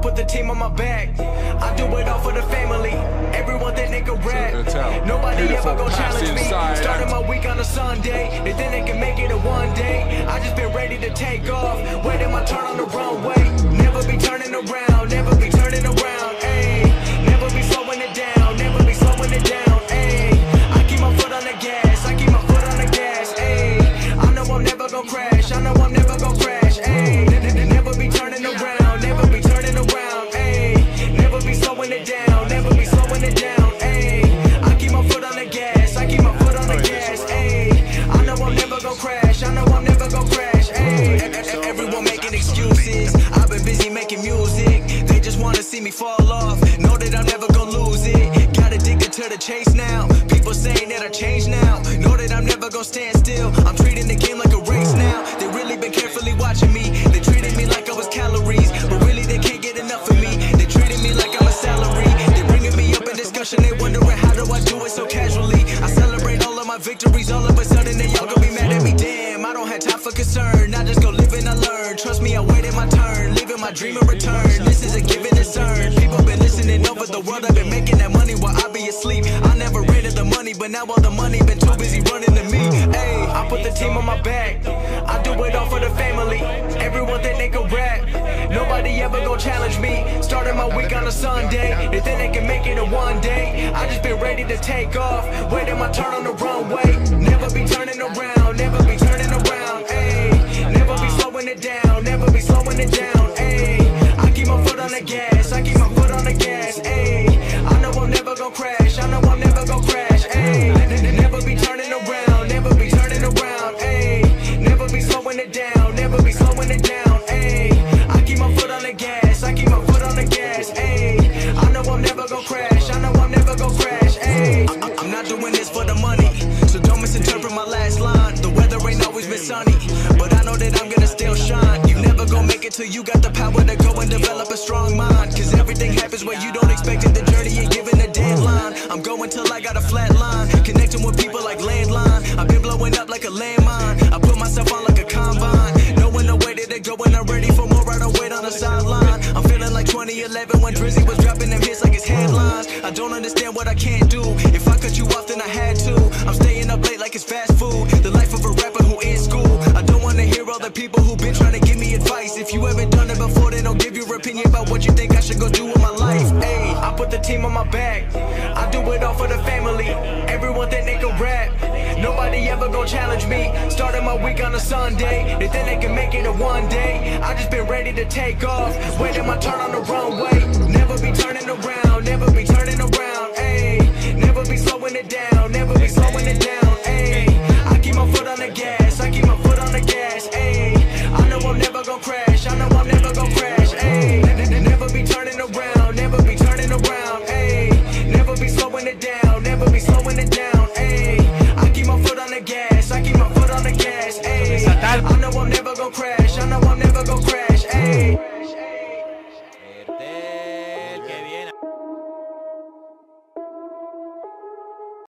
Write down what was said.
put the team on my back. I do it all for the family. Everyone think they can rap. Nobody ever gon' challenge me. Started my week on a Sunday. They think they can make it in one day. I just been ready to take off. Waiting my turn on the runway. Never be turning around. Never be turning around. Ayy. Never be slowing it down. Never be slowing it down. Ayy. I keep my foot on the gas. I keep my foot on the gas. Ayy. I know I'm never gon' crash. I know I'm never gon' crash. Ayy. Never be turning around. Never be turning around. Ayy. Never be slowing it down. Never be slowing it down. Ayy. I keep my foot on the gas. I keep my foot on the gas. Ayy. I know I'm never gon' crash. I know I'm never gon' crash. Ayy. Everyone making excuses. I've been busy making music. They just wanna see me fall off. Know that I'm never gon' lose it. Got addicted to the chase now. People saying that I changed now. Know that I'm never gon' stand still. I'm treating the game like a race now. They really been carefully watching me. They treated me like I was calories, but really they can't get enough of me. They treated me like I'm a salary. They bringing me up in discussion. They wondering how do I do it so casually. I celebrate all of my victories. All of a sudden they all gonna be mad at me. Damn, I don't have time for concern. I just go live and I learn. Trust me, I waited my turn. Living my dream in return. This is a given concern. People been listening over the world. I've been making that money while I be asleep. I never rated the money, but now all the money been too busy running to me. Ayy, I put the team on my back. I do it all for the family. Everyone think they can rap. Nobody ever gon' challenge me. Started my week on a Sunday. They think they can make it in one day. I just been ready to take off. Waiting my turn on the runway. Never be turning around. Never be turning around. Ayy, never be slowing it down. Never be slowing it down. Ayy, I keep my foot on the gas. I keep my foot on the gas. Ayy, I know I'm never gon' crash. I know I'm never gon' crash. Ayy, never be turning around. Never be turning around. Ayy, never be slowing it down. Never be slowing it down. Ayy, I keep my foot on the gas. I keep my foot on the gas. Ayy, I know I'm never gon' crash. I know I'm never gon' crash. Ayy, I'm not doing this for the money, so don't misinterpret my last line. The weather ain't always been sunny, but I know that I'm gonna still shine. You never gon' make it till you got the power to go and develop a strong mind. Cause everything happens where you don't expect it. The journey ain't given a deadline. I'm going till I got a flat line. Connecting with people like landline. I've been blowing up like a landmine. I put myself on like a combine. Knowing the way that they go and I'm ready for more. I don't wait on the sideline. I'm feeling like 2011 when Drizzy was dropping them hits like his headlines. I don't understand what I can't do. If I cut you off then I had to. I'm staying up late like it's fast food. The life of a rapper who in school. I don't wanna hear all the people who been trying to give me advice. If you haven't done it before, then don't give your opinion about what you think I should go do with my life. Ayy, I put the team on my back. I do it all for the family. Everyone think they can rap. Nobody ever gon' challenge me. Started my week on a Sunday. They think they can make it in one day. I just been ready to take off. Waiting my turn on the runway. Never be turning around. Never be turning around. Ayy, never be slowing it down. Never be slowing it down. Ayy, I keep my foot on the gas. I keep my foot on the gas. Ayy, I know I'm never gon' crash. I know I'm never gon' crash. Ayy, never be turning around. Never be turning around. Ayy, never be slowing it down. Never be slowing it down. Ayy, I keep my foot on the gas. I keep my foot on the gas. Ayy, I know I'm never gon' crash.